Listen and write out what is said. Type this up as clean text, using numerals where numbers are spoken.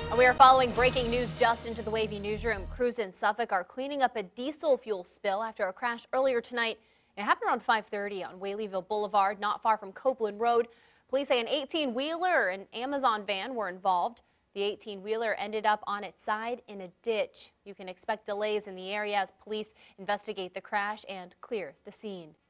And we are following breaking news just into the Wavy newsroom. Crews in Suffolk are cleaning up a diesel fuel spill after a crash earlier tonight. It happened around 5:30 on Whaleyville Boulevard, not far from Copeland Road. Police say an 18-wheeler and Amazon van were involved. The 18-wheeler ended up on its side in a ditch. You can expect delays in the area as police investigate the crash and clear the scene.